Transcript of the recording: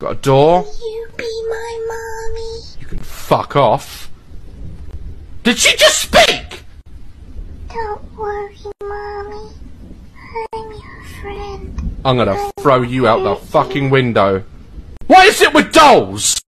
Got a door. Will you be my mommy? You can fuck off. Did she just speak? Don't worry, mommy. I'm your friend. I'm gonna throw you out the fucking window. What is it with dolls?